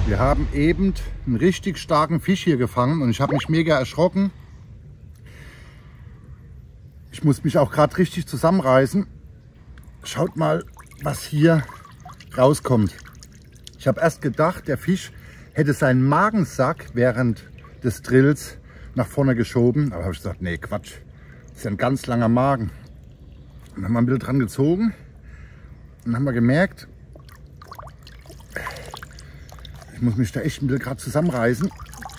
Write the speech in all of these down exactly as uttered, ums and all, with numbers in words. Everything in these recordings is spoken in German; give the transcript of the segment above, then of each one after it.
Wir haben eben einen richtig starken Fisch hier gefangen und ich habe mich mega erschrocken. Ich muss mich auch gerade richtig zusammenreißen. Schaut mal, was hier rauskommt. Ich habe erst gedacht, der Fisch hätte seinen Magensack während des Drills nach vorne geschoben. Aber habe ich gesagt, nee, Quatsch. Das ist ja ein ganz langer Magen. Und dann haben wir ein bisschen dran gezogen und dann haben wir gemerkt, ich muss mich da echt ein bisschen gerade zusammenreißen,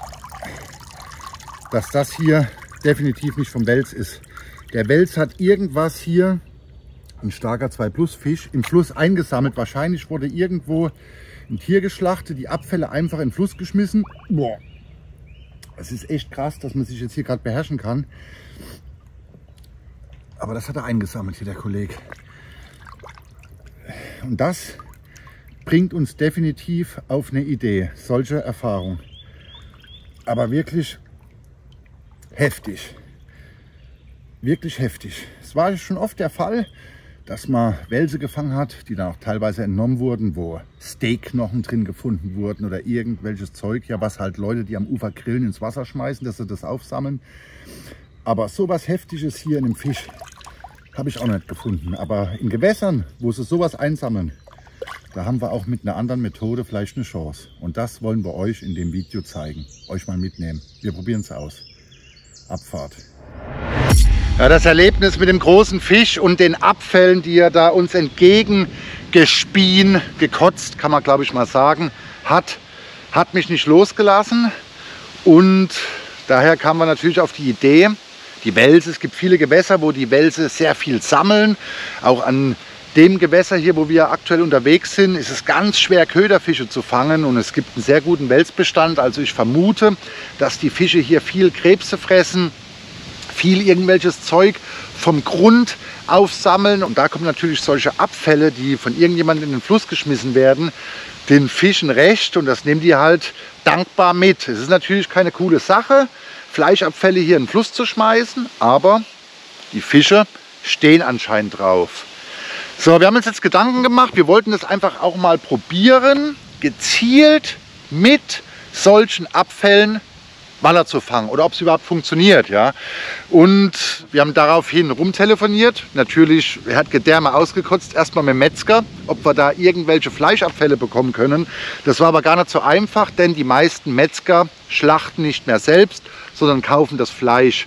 dass das hier definitiv nicht vom Wels ist. Der Wels hat irgendwas hier, ein starker zwei Plus Fisch, im Fluss eingesammelt. Wahrscheinlich wurde irgendwo ein Tier geschlachtet, die Abfälle einfach in den Fluss geschmissen. Boah, es ist echt krass, dass man sich jetzt hier gerade beherrschen kann. Aber das hat er eingesammelt hier, der Kollege. Und das bringt uns definitiv auf eine Idee, solche Erfahrung. Aber wirklich heftig. Wirklich heftig. Es war schon oft der Fall, dass man Welse gefangen hat, die dann auch teilweise entnommen wurden, wo Steakknochen drin gefunden wurden oder irgendwelches Zeug, ja, was halt Leute, die am Ufer grillen, ins Wasser schmeißen, dass sie das aufsammeln. Aber sowas Heftiges hier in dem Fisch habe ich auch nicht gefunden. Aber in Gewässern, wo sie sowas einsammeln, da haben wir auch mit einer anderen Methode vielleicht eine Chance. Und das wollen wir euch in dem Video zeigen, euch mal mitnehmen. Wir probieren es aus. Abfahrt. Ja, das Erlebnis mit dem großen Fisch und den Abfällen, die er da uns entgegengespien, gekotzt, kann man glaube ich mal sagen, hat, hat mich nicht losgelassen. Und daher kamen wir natürlich auf die Idee, die Welse, es gibt viele Gewässer, wo die Welse sehr viel sammeln. Auch an dem Gewässer hier, wo wir aktuell unterwegs sind, ist es ganz schwer, Köderfische zu fangen. Und es gibt einen sehr guten Welsbestand. Also ich vermute, dass die Fische hier viel Krebse fressen, viel irgendwelches Zeug vom Grund aufsammeln. Und da kommen natürlich solche Abfälle, die von irgendjemandem in den Fluss geschmissen werden, den Fischen recht. Und das nehmen die halt dankbar mit. Es ist natürlich keine coole Sache, Fleischabfälle hier in den Fluss zu schmeißen, aber die Fische stehen anscheinend drauf. So, wir haben uns jetzt Gedanken gemacht, wir wollten das einfach auch mal probieren, gezielt mit solchen Abfällen Waller zu fangen oder ob es überhaupt funktioniert. Ja. Und wir haben daraufhin rumtelefoniert. Natürlich, er hat Gedärme ausgekotzt, erstmal mit dem Metzger, ob wir da irgendwelche Fleischabfälle bekommen können. Das war aber gar nicht so einfach, denn die meisten Metzger schlachten nicht mehr selbst, sondern kaufen das Fleisch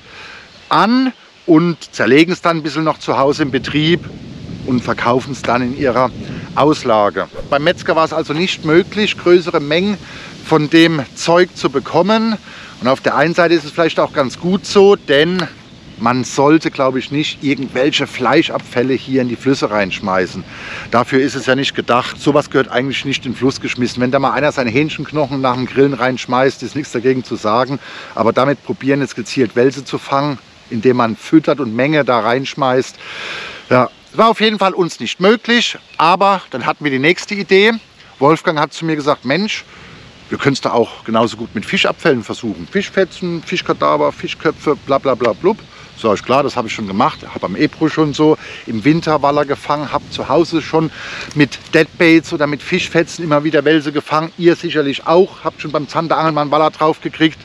an und zerlegen es dann ein bisschen noch zu Hause im Betrieb und verkaufen es dann in ihrer Auslage. Beim Metzger war es also nicht möglich, größere Mengen von dem Zeug zu bekommen. Und auf der einen Seite ist es vielleicht auch ganz gut so, denn man sollte, glaube ich, nicht irgendwelche Fleischabfälle hier in die Flüsse reinschmeißen. Dafür ist es ja nicht gedacht. Sowas gehört eigentlich nicht in den Fluss geschmissen. Wenn da mal einer seine Hähnchenknochen nach dem Grillen reinschmeißt, ist nichts dagegen zu sagen. Aber damit probieren jetzt gezielt Welse zu fangen, indem man füttert und Menge da reinschmeißt. Ja, war auf jeden Fall uns nicht möglich. Aber dann hatten wir die nächste Idee. Wolfgang hat zu mir gesagt, Mensch, wir können es da auch genauso gut mit Fischabfällen versuchen. Fischfetzen, Fischkadaver, Fischköpfe, bla bla bla blub. So, ist klar, das habe ich schon gemacht. Ich habe am Ebro schon so im Winter Waller gefangen, habe zu Hause schon mit Deadbaits oder mit Fischfetzen immer wieder Welse gefangen. Ihr sicherlich auch, habt schon beim Zanderangeln mal einen Waller drauf gekriegt.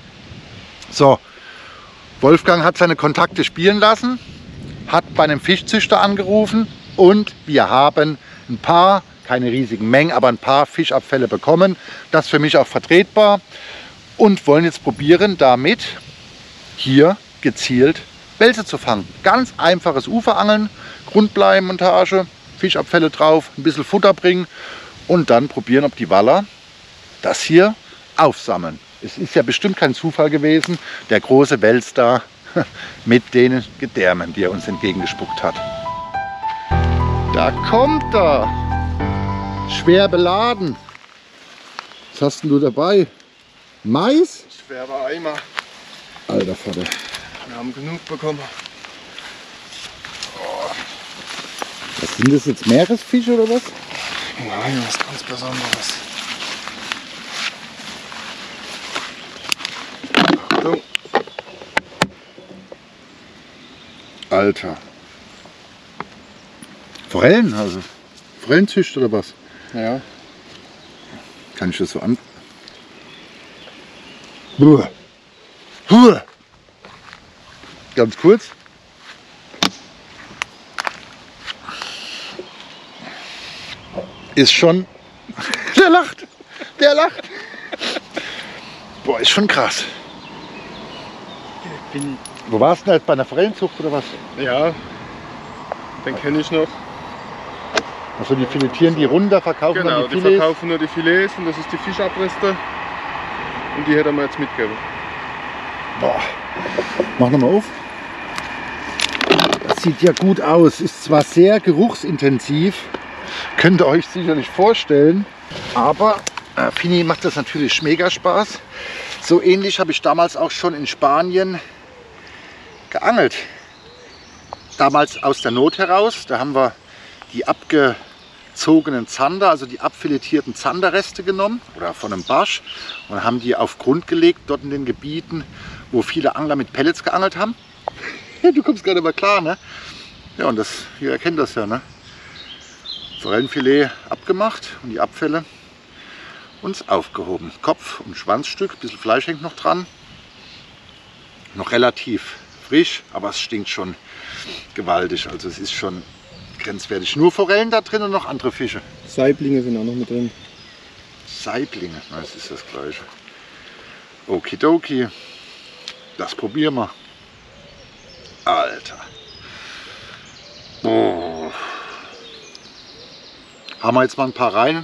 So, Wolfgang hat seine Kontakte spielen lassen, hat bei einem Fischzüchter angerufen und wir haben ein paar, keine riesigen Mengen, aber ein paar Fischabfälle bekommen. Das ist für mich auch vertretbar und wollen jetzt probieren, damit hier gezielt Welse zu fangen. Ganz einfaches Uferangeln, Grundbleimontage, Fischabfälle drauf, ein bisschen Futter bringen und dann probieren, ob die Waller das hier aufsammeln. Es ist ja bestimmt kein Zufall gewesen, der große Wels da mit den Gedärmen, die er uns entgegengespuckt hat. Da kommt er! Schwer beladen. Was hast denn du dabei? Mais? Schwerer Eimer. Alter Vater. Wir haben genug bekommen. Oh. Was sind das jetzt, Meeresfische oder was? Nein, was ganz Besonderes. So. Alter. Forellen, also. Forellenzücht oder was? Ja. Kann ich das so an? Buh. Buh. Ganz kurz. Ist schon... Der lacht. Der lacht. Boah, ist schon krass. Bin Wo warst du denn jetzt? Bei einer Forellenzucht oder was? ja, den kenne ich noch. Also die filetieren die runter, verkaufen Genau, dann die die Filets. verkaufen nur die Filets und das ist die Fischabreste. Und die hätte man jetzt mitgegeben. Boah. Mach nochmal auf. Das sieht ja gut aus. Ist zwar sehr geruchsintensiv, könnt ihr euch sicherlich vorstellen, aber äh, Fini macht das natürlich mega Spaß. So ähnlich habe ich damals auch schon in Spanien geangelt. Damals aus der Not heraus. Da haben wir die abgezogenen Zander, also die abfiletierten Zanderreste genommen oder von einem Barsch und haben die auf Grund gelegt, dort in den Gebieten, wo viele Angler mit Pellets geangelt haben. Du kommst gerade mal klar, ne? Ja, und das, ihr erkennt das ja, ne? Forellenfilet abgemacht und die Abfälle uns aufgehoben. Kopf- und Schwanzstück, ein bisschen Fleisch hängt noch dran. Noch relativ frisch, aber es stinkt schon gewaltig. Also es ist schon grenzwertig. Nur Forellen da drin und noch andere Fische. Saiblinge sind auch noch mit drin. Saiblinge, na, das ist das gleiche. Okidoki. Das probieren wir. Alter. Oh. Haben wir jetzt mal ein paar rein.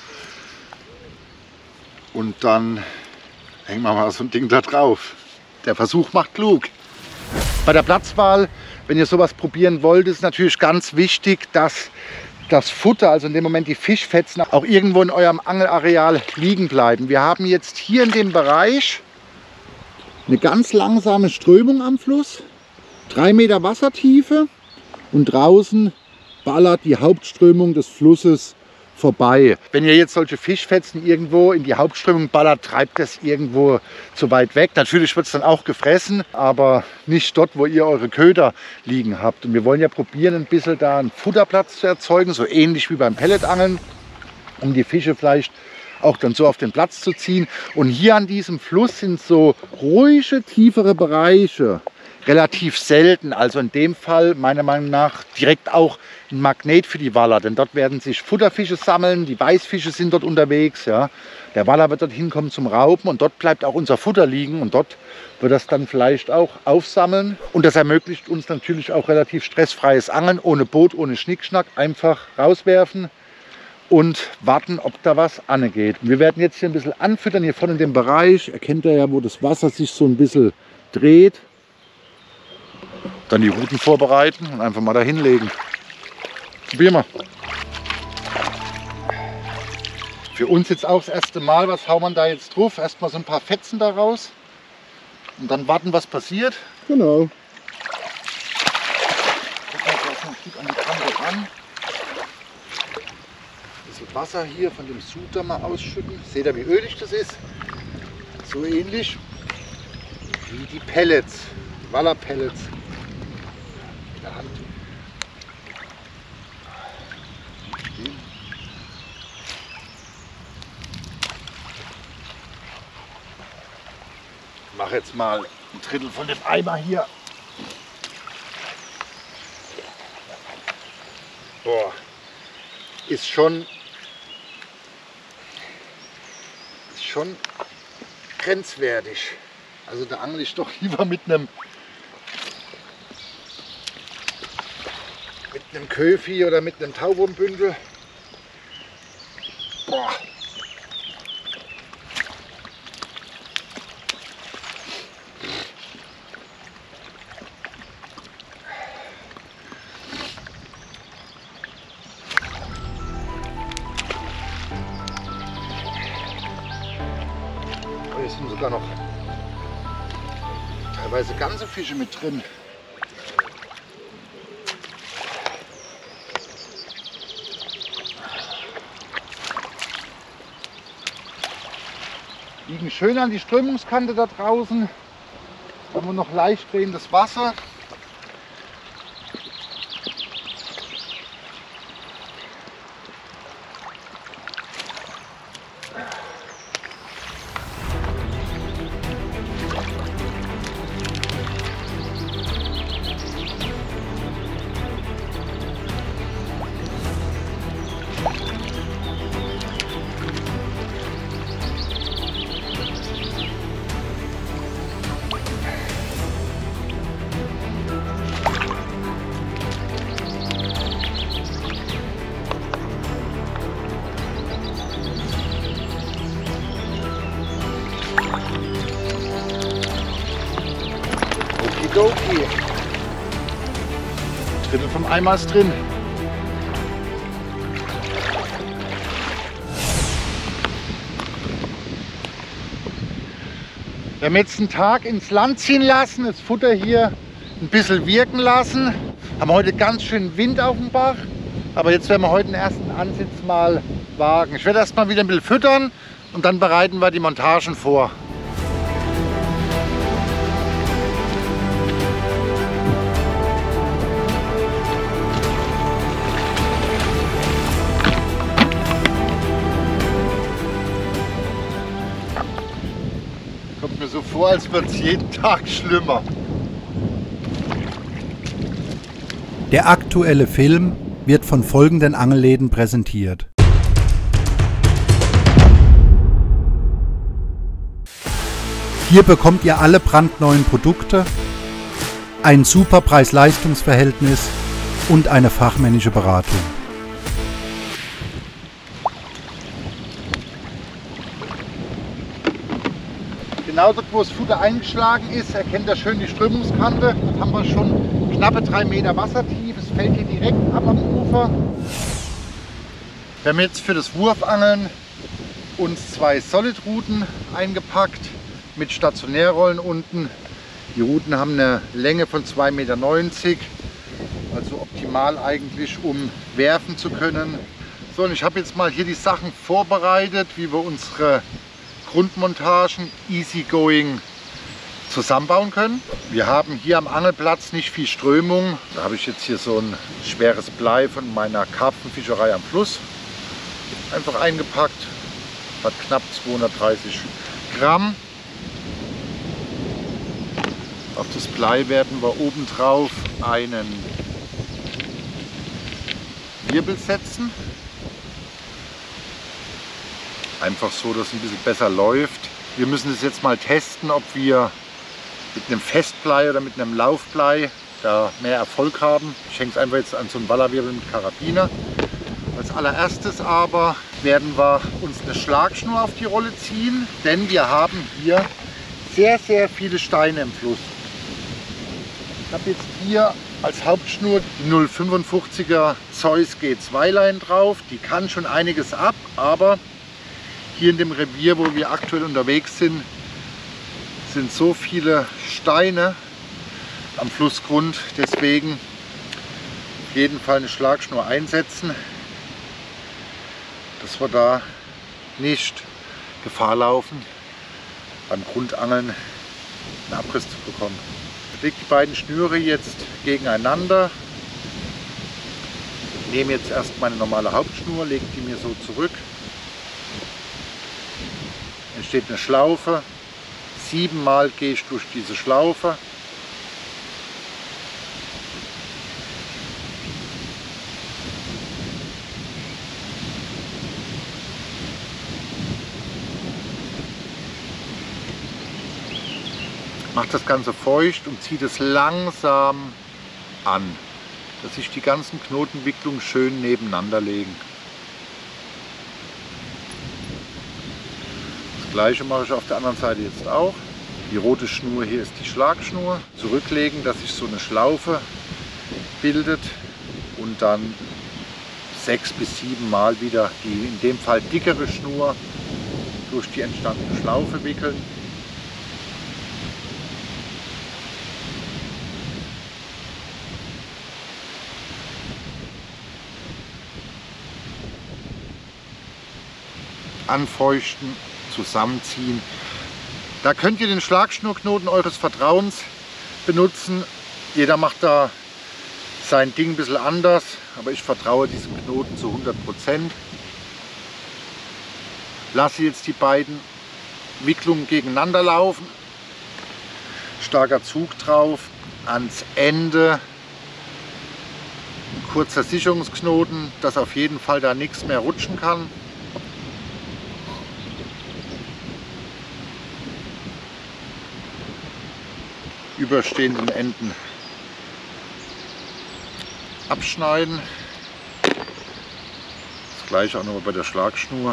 Und dann hängen wir mal so ein Ding da drauf. Der Versuch macht klug. Bei der Platzwahl, wenn ihr sowas probieren wollt, ist natürlich ganz wichtig, dass das Futter, also in dem Moment die Fischfetzen, auch irgendwo in eurem Angelareal liegen bleiben. Wir haben jetzt hier in dem Bereich eine ganz langsame Strömung am Fluss, drei Meter Wassertiefe und draußen ballert die Hauptströmung des Flusses vorbei. Wenn ihr jetzt solche Fischfetzen irgendwo in die Hauptströmung ballert, treibt das irgendwo zu weit weg. Natürlich wird es dann auch gefressen, aber nicht dort, wo ihr eure Köder liegen habt. Und wir wollen ja probieren, ein bisschen da einen Futterplatz zu erzeugen, so ähnlich wie beim Pelletangeln, um die Fische vielleicht auch dann so auf den Platz zu ziehen. Und hier an diesem Fluss sind so ruhige, tiefere Bereiche relativ selten. Also in dem Fall meiner Meinung nach direkt auch ein Magnet für die Waller, denn dort werden sich Futterfische sammeln, die Weißfische sind dort unterwegs. Ja. Der Waller wird dort hinkommen zum Raupen und dort bleibt auch unser Futter liegen und dort wird das dann vielleicht auch aufsammeln. Und das ermöglicht uns natürlich auch relativ stressfreies Angeln, ohne Boot, ohne Schnickschnack, einfach rauswerfen und warten, ob da was angeht. Wir werden jetzt hier ein bisschen anfüttern, hier vorne in dem Bereich. Erkennt ihr ja, wo das Wasser sich so ein bisschen dreht. Dann die Routen vorbereiten und einfach mal da hinlegen. Probieren wir. Für uns jetzt auch das erste Mal, was hauen wir da jetzt drauf? Erstmal so ein paar Fetzen daraus und dann warten, was passiert. Genau. Gucken wir uns noch ein Stück an die Kante ran. Ein bisschen Wasser hier von dem Sud da mal ausschütten. Seht ihr, wie ölig das ist? So ähnlich wie die Pellets, die Wallerpellets. In der Hand. Ich mache jetzt mal ein Drittel von dem Eimer hier. Boah, ist schon, ist schon grenzwertig. Also da angle ich doch lieber mit einem mit einem Köfi oder mit einem Taubwurmbündel. Boah. Hier sind sogar noch teilweise ganze Fische mit drin. Liegen schön an die Strömungskante da draußen. Haben wir noch leicht drehendes Wasser. Okidoki. Drittel vom Eimer ist drin. Wir haben jetzt einen Tag ins Land ziehen lassen, das Futter hier ein bisschen wirken lassen. Haben heute ganz schön Wind auf dem Bach, aber jetzt werden wir heute den ersten Ansitz mal wagen. Ich werde erst mal wieder ein bisschen füttern und dann bereiten wir die Montagen vor. Kommt mir so vor, als wird es jeden Tag schlimmer. Der aktuelle Film wird von folgenden Angelläden präsentiert. Hier bekommt ihr alle brandneuen Produkte, ein super Preis-Leistungs-Verhältnis und eine fachmännische Beratung. Genau dort, wo das Futter eingeschlagen ist, erkennt ihr schön die Strömungskante. Dort haben wir schon knappe drei Meter Wassertief. Es fällt hier direkt ab am Ufer. Wir haben jetzt für das Wurfangeln uns zwei Solid-Routen eingepackt mit Stationärrollen unten. Die Routen haben eine Länge von zwei Meter neunzig, also optimal eigentlich, um werfen zu können. So, und ich habe jetzt mal hier die Sachen vorbereitet, wie wir unsere Grundmontagen easygoing zusammenbauen können. Wir haben hier am Angelplatz nicht viel Strömung. Da habe ich jetzt hier so ein schweres Blei von meiner Karpfenfischerei am Fluss einfach eingepackt. Hat knapp zweihundertdreißig Gramm. Auf das Blei werden wir obendrauf einen Wirbel setzen. Einfach so, dass es ein bisschen besser läuft. Wir müssen es jetzt mal testen, ob wir mit einem Festblei oder mit einem Laufblei da mehr Erfolg haben. Ich hänge es einfach jetzt an so einen Wallerwirbel mit Karabiner. Als allererstes aber werden wir uns eine Schlagschnur auf die Rolle ziehen, denn wir haben hier sehr, sehr viele Steine im Fluss. Ich habe jetzt hier als Hauptschnur die null fünfundfünfziger Zeus G zwei Line drauf. Die kann schon einiges ab, aber hier in dem Revier, wo wir aktuell unterwegs sind, sind so viele Steine am Flussgrund. Deswegen auf jeden Fall eine Schlagschnur einsetzen, dass wir da nicht Gefahr laufen, beim Grundangeln einen Abriss zu bekommen. Ich lege die beiden Schnüre jetzt gegeneinander. Ich nehme jetzt erst meine normale Hauptschnur, lege die mir so zurück. Entsteht eine Schlaufe. Siebenmal gehe ich durch diese Schlaufe. Macht das Ganze feucht und zieht es langsam an, dass sich die ganzen Knotenwicklungen schön nebeneinander legen. Das gleiche mache ich auf der anderen Seite jetzt auch. Die rote Schnur hier ist die Schlagschnur. Zurücklegen, dass sich so eine Schlaufe bildet und dann sechs bis sieben Mal wieder die in dem Fall dickere Schnur durch die entstandene Schlaufe wickeln. Anfeuchten, zusammenziehen. Da könnt ihr den Schlagschnurknoten eures Vertrauens benutzen. Jeder macht da sein Ding ein bisschen anders, aber ich vertraue diesem Knoten zu hundert Prozent. Lasse jetzt die beiden Wicklungen gegeneinander laufen. Starker Zug drauf, ans Ende ein kurzer Sicherungsknoten, dass auf jeden Fall da nichts mehr rutschen kann. Überstehenden Enden abschneiden. Das gleiche auch nochmal bei der Schlagschnur.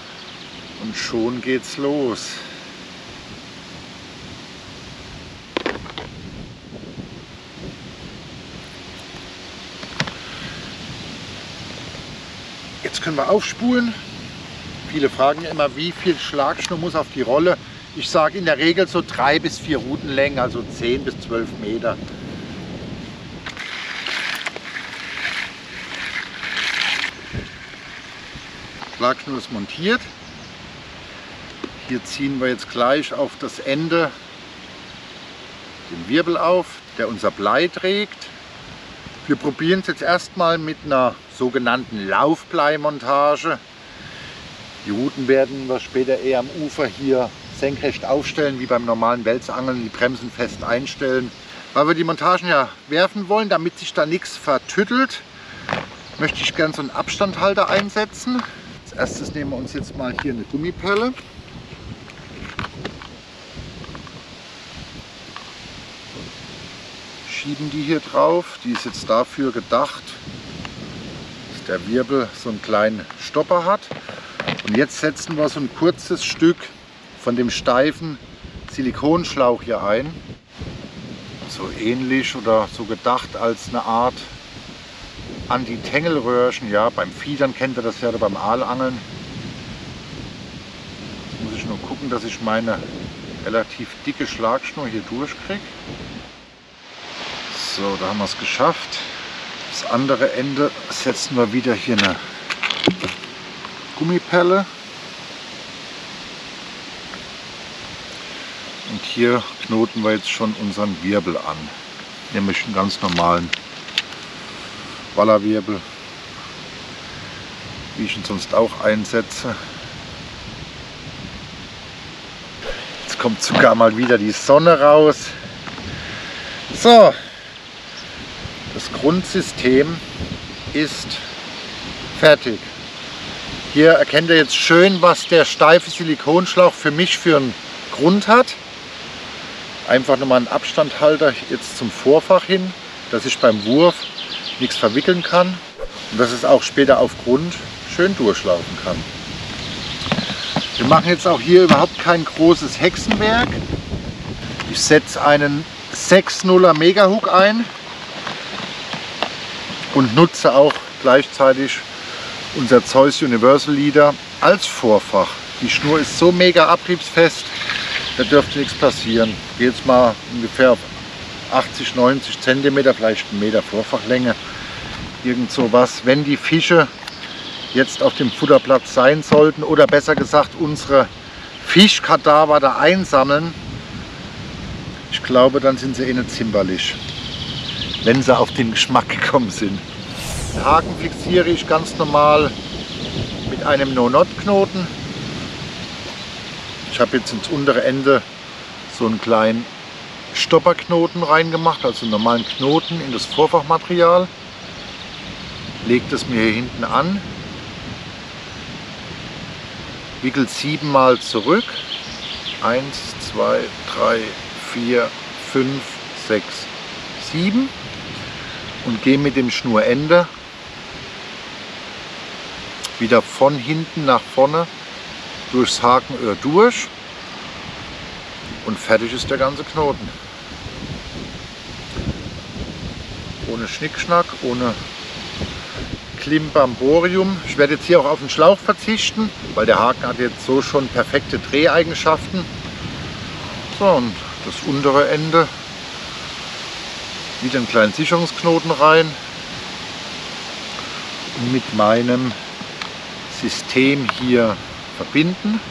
Und schon geht's los. können wir aufspulen. Viele fragen ja immer, wie viel Schlagschnur muss auf die Rolle. Ich sage in der Regel so drei bis vier Routenlängen, also zehn bis zwölf Meter. Schlagschnur ist montiert. Hier ziehen wir jetzt gleich auf das Ende den Wirbel auf, der unser Blei trägt. Wir probieren es jetzt erstmal mit einer sogenannten Laufbleimontage. Die Ruten werden wir später eher am Ufer hier senkrecht aufstellen, wie beim normalen Wälzangeln, die Bremsen fest einstellen. Weil wir die Montagen ja werfen wollen, damit sich da nichts vertüttelt, möchte ich gerne so einen Abstandhalter einsetzen. Als erstes nehmen wir uns jetzt mal hier eine Gummipelle. Schieben die hier drauf. Die ist jetzt dafür gedacht, dass der Wirbel so einen kleinen Stopper hat. Und jetzt setzen wir so ein kurzes Stück von dem steifen Silikonschlauch hier ein. So ähnlich oder so gedacht als eine Art Anti-Tängelröhrchen. Ja, beim Fiedern kennt ihr das ja, oder beim Aalangeln. Jetzt muss ich nur gucken, dass ich meine relativ dicke Schlagschnur hier durchkriege. So, da haben wir es geschafft. Das andere Ende setzen wir wieder hier eine Gummipelle. Und hier knoten wir jetzt schon unseren Wirbel an. Nämlich einen ganz normalen Wallerwirbel, wie ich ihn sonst auch einsetze. Jetzt kommt sogar mal wieder die Sonne raus. So, das Grundsystem ist fertig. Hier erkennt ihr jetzt schön, was der steife Silikonschlauch für mich für einen Grund hat. Einfach nochmal einen Abstandhalter jetzt zum Vorfach hin, dass ich beim Wurf nichts verwickeln kann und dass es auch später auf Grund schön durchlaufen kann. Wir machen jetzt auch hier überhaupt kein großes Hexenwerk. Ich setze einen sechs nuller Megahook ein und nutze auch gleichzeitig unser Zeus Universal Leader als Vorfach. Die Schnur ist so mega abriebsfest, da dürfte nichts passieren. Jetzt mal ungefähr auf achtzig, neunzig Zentimeter, vielleicht einen Meter Vorfachlänge. Irgend sowas. Wenn die Fische jetzt auf dem Futterplatz sein sollten oder besser gesagt unsere Fischkadaver da einsammeln, ich glaube, dann sind sie eh nicht zimperlich, wenn sie auf den Geschmack gekommen sind. Den Haken fixiere ich ganz normal mit einem No-Knot-Knoten. Ich habe jetzt ins untere Ende so einen kleinen Stopperknoten reingemacht, also einen normalen Knoten in das Vorfachmaterial. Legt es mir hier hinten an, wickelt siebenmal zurück. eins, zwei, drei, vier, fünf, sechs, sieben und gehe mit dem Schnurende wieder von hinten nach vorne durchs Hakenöhr durch und fertig ist der ganze Knoten. Ohne Schnickschnack, ohne Klimbamborium. Ich werde jetzt hier auch auf den Schlauch verzichten, weil der Haken hat jetzt so schon perfekte Dreheigenschaften. So, und das untere Ende wieder einen kleinen Sicherungsknoten rein und mit meinem System hier verbinden.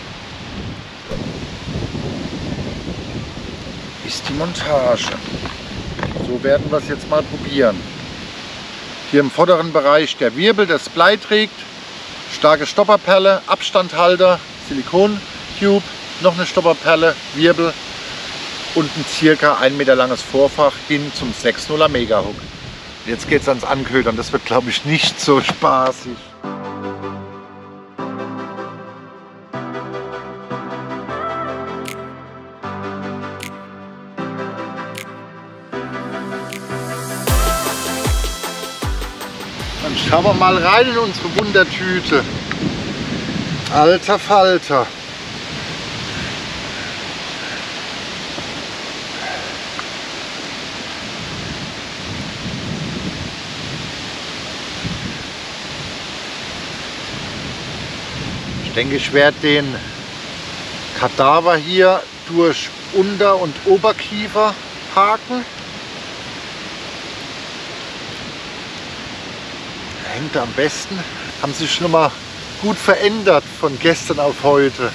Ist die Montage. So werden wir es jetzt mal probieren. Hier im vorderen Bereich der Wirbel, das Blei trägt, starke Stopperperle, Abstandhalter, Silikon-Tube, noch eine Stopperperle, Wirbel und ein circa ein Meter langes Vorfach hin zum sechs nuller Megahook. Jetzt geht es ans Anködern, das wird glaube ich nicht so spaßig. Dann schauen wir mal rein in unsere Wundertüte. Alter Falter. denke, ich werde den Kadaver hier durch Unter- und Oberkiefer haken. Hängt am besten. Haben sich schon mal gut verändert von gestern auf heute.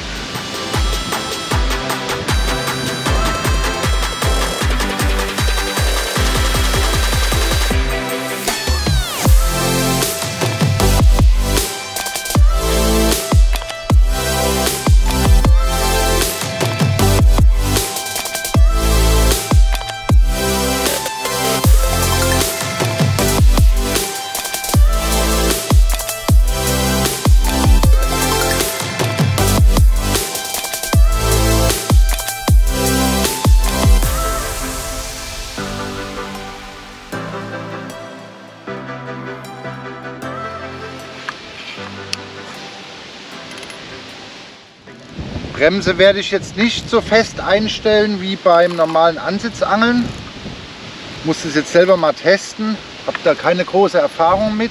Bremse werde ich jetzt nicht so fest einstellen wie beim normalen Ansitzangeln. Ich muss das jetzt selber mal testen, habe da keine große Erfahrung mit.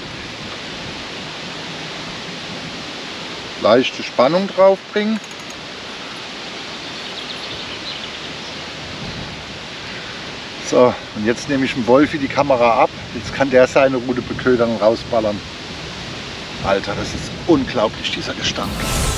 Leichte Spannung drauf bringen. So, und jetzt nehme ich dem Wolfi die Kamera ab. Jetzt kann der seine Rute beködern und rausballern. Alter, das ist unglaublich, dieser Gestank.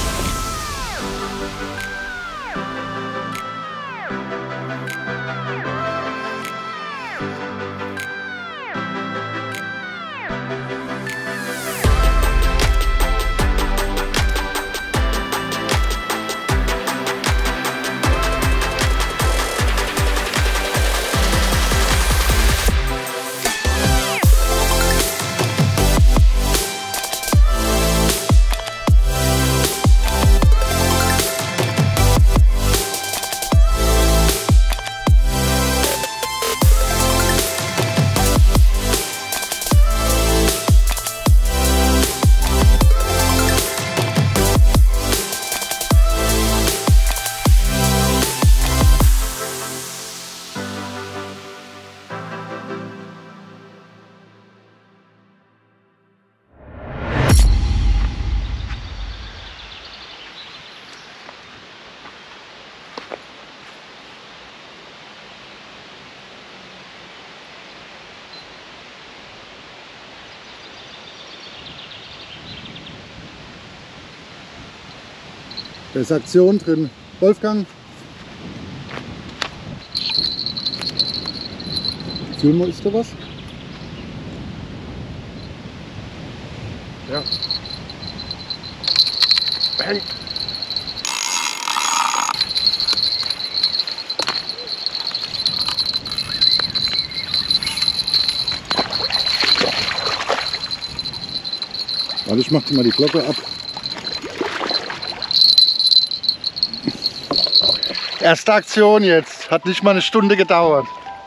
Da ist Aktion drin. Wolfgang. Filmo, ist da was? Ja. Bang. Warte, ich mach dir mal die Glocke ab. Erste Aktion jetzt. Hat nicht mal eine Stunde gedauert.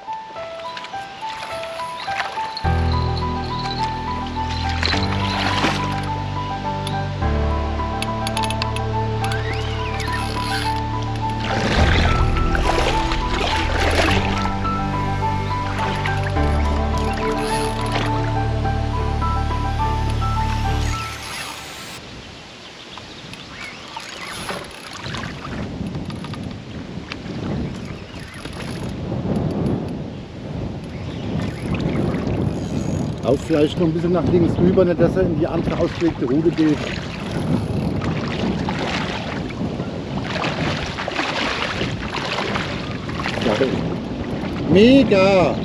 Auch vielleicht noch ein bisschen nach links rüber, nicht dass er in die andere ausgelegte Route geht. Geil. Mega!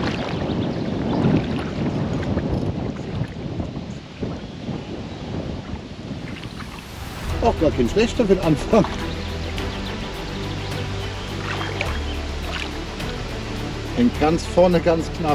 Auch gar kein schlechter für den Anfang. Hängt ganz vorne ganz knapp.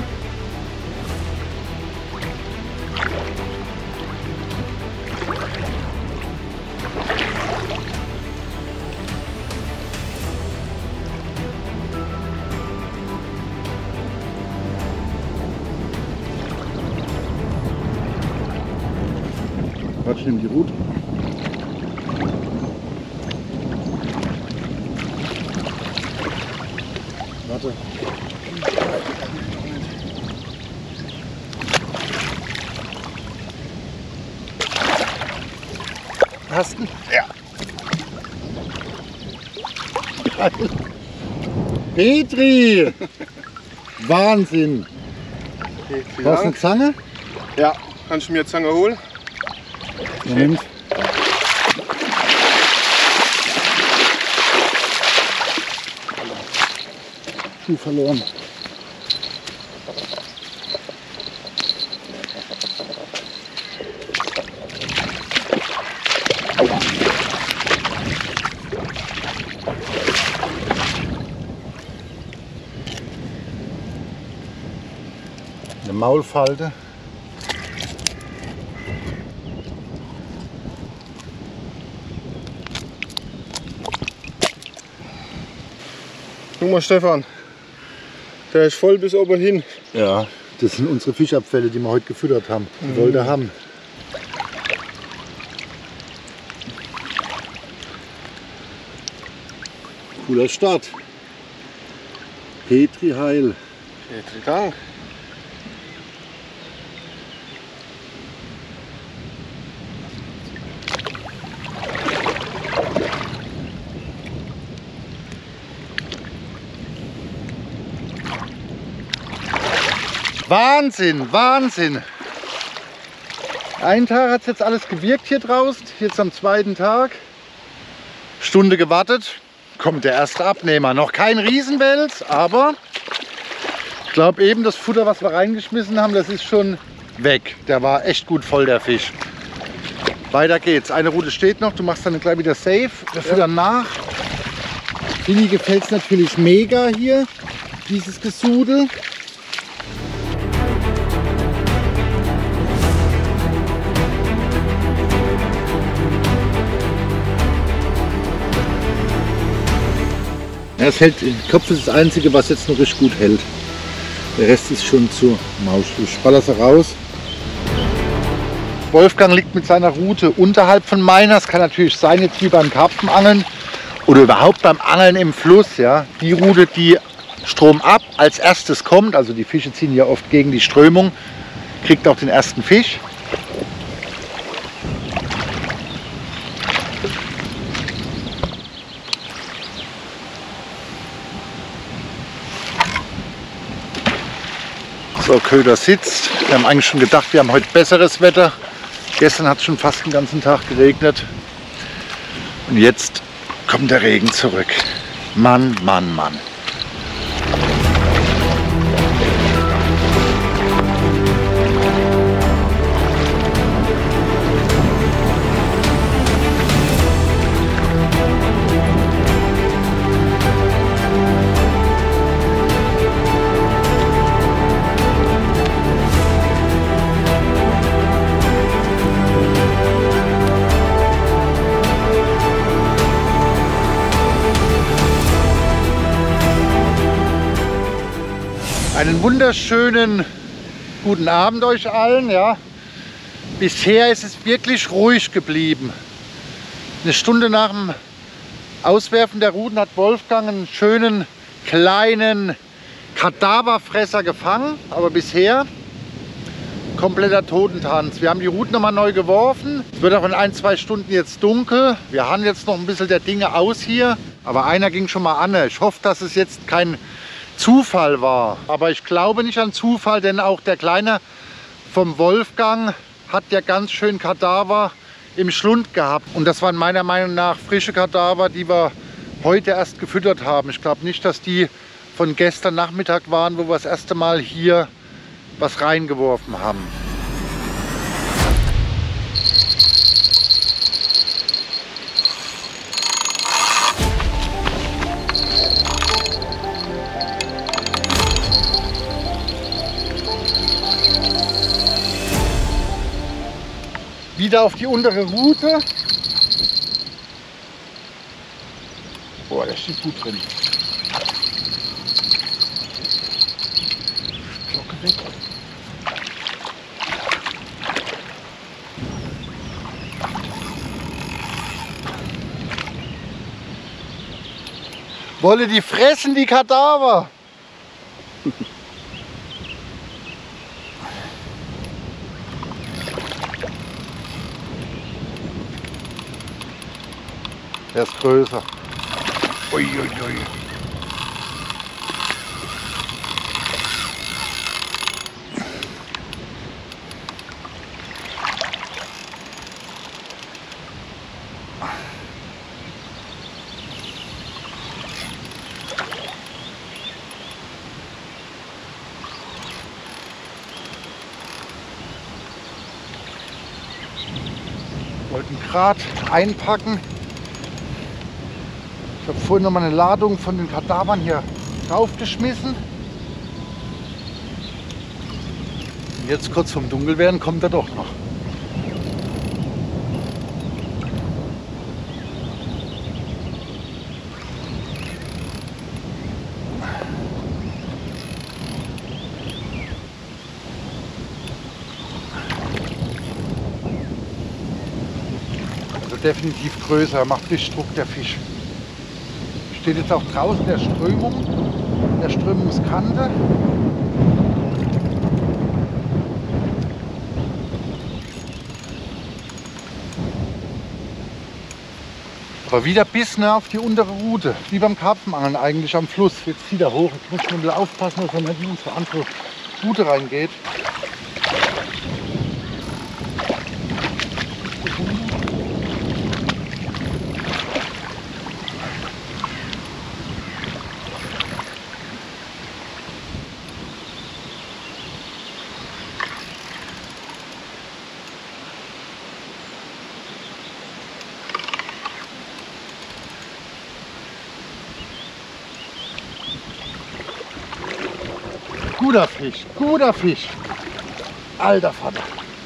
Warte, ich nehme die Route. Warte. Kasten? Ja. Geil. Petri! Wahnsinn! Okay, vielen Brauchst du eine Dank. Zange? Ja, kannst du mir eine Zange holen? Moment. Schuh verloren. Eine Maulfalte. Guck mal, Stefan. Der ist voll bis oben hin. Ja, das sind unsere Fischabfälle, die wir heute gefüttert haben. Die Mhm. wollte er haben. Cooler Start. Petri Heil. Petri, Dank. Wahnsinn, Wahnsinn. Einen Tag hat es jetzt alles gewirkt hier draußen. Jetzt am zweiten Tag. Stunde gewartet. Kommt der erste Abnehmer. Noch kein Riesenwels, aber ich glaube eben das Futter, was wir reingeschmissen haben, das ist schon weg. Der war echt gut voll, der Fisch. Weiter geht's. Eine Route steht noch. Du machst dann gleich wieder safe. Wir füttern nach. Dini gefällt es natürlich mega hier, dieses Gesudel. Ja, es hält, der Kopf ist das Einzige, was jetzt noch richtig gut hält. Der Rest ist schon zu mauschig. Ich baller sie raus. Wolfgang liegt mit seiner Rute unterhalb von meiner. Es kann natürlich sein, jetzt wie beim Karpfenangeln oder überhaupt beim Angeln im Fluss. Ja, die Rute, die Strom ab als erstes kommt, also die Fische ziehen ja oft gegen die Strömung, kriegt auch den ersten Fisch. So, Köder sitzt. Wir haben eigentlich schon gedacht, wir haben heute besseres Wetter. Gestern hat es schon fast den ganzen Tag geregnet. Und jetzt kommt der Regen zurück. Mann, Mann, Mann. Einen wunderschönen guten Abend euch allen. Ja. Bisher ist es wirklich ruhig geblieben. Eine Stunde nach dem Auswerfen der Ruten hat Wolfgang einen schönen kleinen Kadaverfresser gefangen. Aber bisher kompletter Totentanz. Wir haben die Ruten nochmal neu geworfen. Es wird auch in ein, zwei Stunden jetzt dunkel. Wir haben jetzt noch ein bisschen der Dinge aus hier. Aber einer ging schon mal an. Ich hoffe, dass es jetzt kein Zufall war. Aber ich glaube nicht an Zufall, denn auch der Kleine vom Wolfgang hat ja ganz schön Kadaver im Schlund gehabt. Und das waren meiner Meinung nach frische Kadaver, die wir heute erst gefüttert haben. Ich glaube nicht, dass die von gestern Nachmittag waren, wo wir das erste Mal hier was reingeworfen haben. Wieder auf die untere Rute. Boah, der steht gut drin. Glocke weg. Wolle die fressen, die Kadaver. Der ist größer. Ui, ui, ui. Wollten gerade einpacken. Ich habe vorhin noch mal eine Ladung von den Kadavern hier draufgeschmissen. Und jetzt kurz vorm Dunkelwerden kommt er doch noch. Definitiv größer, macht Fischdruck der Fisch. Steht jetzt auch draußen der Strömung, der Strömungskante. Aber wieder Biss, ne, auf die untere Route, wie beim Karpfenangeln eigentlich am Fluss. Jetzt zieht er hoch, jetzt muss ich ein bisschen aufpassen, dass er nicht in unsere andere Route reingeht. Guter Fisch, guter Fisch. Alter Vater.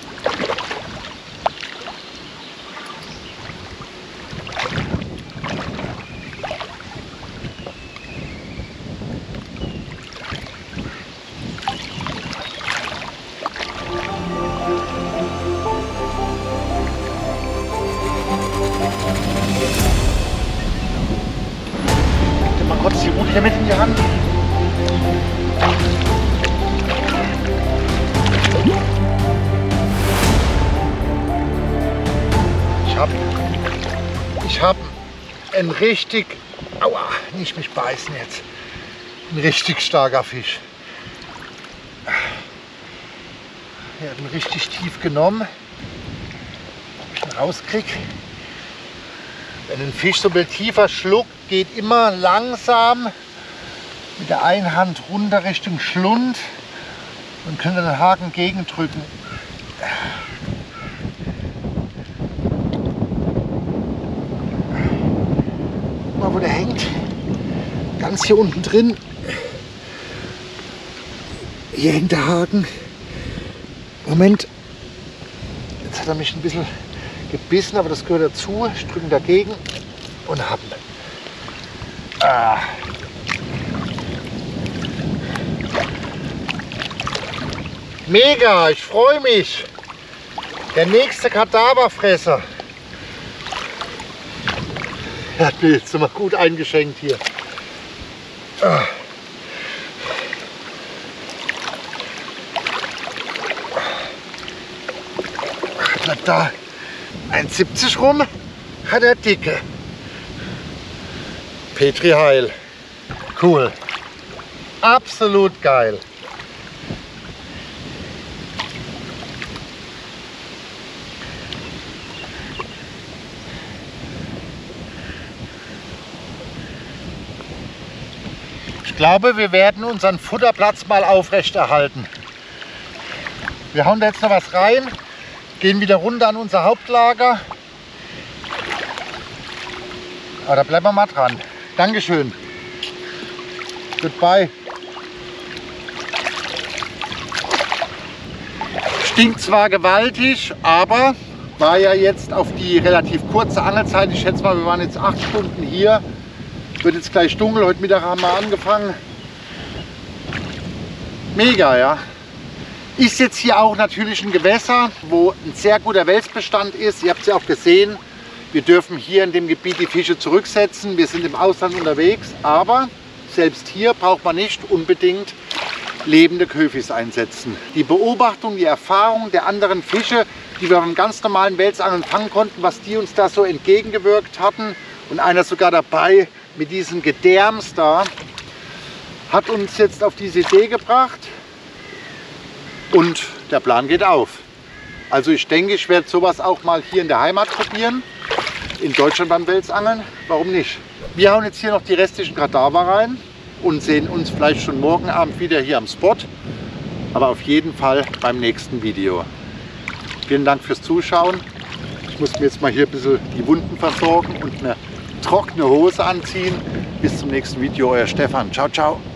Nimm mal kurz die Rute hier mit in die Hand. Ich habe einen richtig, aua, nicht mich beißen jetzt, ein richtig starker Fisch. Er hat ihn richtig tief genommen, ob ich ihn rauskriege. Wenn ein Fisch so viel tiefer schluckt, geht immer langsam mit der einen Hand runter Richtung Schlund und könnt den Haken gegendrücken. Wo der hängt, ganz hier unten drin, hier hängt der Haken. Moment, jetzt hat er mich ein bisschen gebissen, aber das gehört dazu. Ich drücke dagegen und hab ihn. Ah. Mega, ich freue mich. Der nächste Kadaverfresser. Er hat mir jetzt mal gut eingeschenkt hier. Ah. Bleibt da eins siebzig rum, hat er dicke. Petri Heil. Cool. Absolut geil. Ich glaube, wir werden unseren Futterplatz mal aufrechterhalten. Wir hauen da jetzt noch was rein, gehen wieder runter an unser Hauptlager. Aber da bleiben wir mal dran. Dankeschön. Goodbye. Stinkt zwar gewaltig, aber war ja jetzt auf die relativ kurze Angelzeit. Ich schätze mal, wir waren jetzt acht Stunden hier. Wird jetzt gleich dunkel, heute Mittag haben wir angefangen. Mega, ja. Ist jetzt hier auch natürlich ein Gewässer, wo ein sehr guter Welsbestand ist. Ihr habt es ja auch gesehen, wir dürfen hier in dem Gebiet die Fische zurücksetzen. Wir sind im Ausland unterwegs, aber selbst hier braucht man nicht unbedingt lebende Köfis einsetzen. Die Beobachtung, die Erfahrung der anderen Fische, die wir beim ganz normalen Welsangeln fangen konnten, was die uns da so entgegengewirkt hatten und einer sogar dabei mit diesem Gedärms da, hat uns jetzt auf diese Idee gebracht und der Plan geht auf. Also ich denke, ich werde sowas auch mal hier in der Heimat probieren, in Deutschland beim Welsangeln, warum nicht? Wir hauen jetzt hier noch die restlichen Kadaver rein und sehen uns vielleicht schon morgen Abend wieder hier am Spot, aber auf jeden Fall beim nächsten Video. Vielen Dank fürs Zuschauen. Ich muss mir jetzt mal hier ein bisschen die Wunden versorgen und eine trockene Hose anziehen. Bis zum nächsten Video, euer Stefan. Ciao, ciao.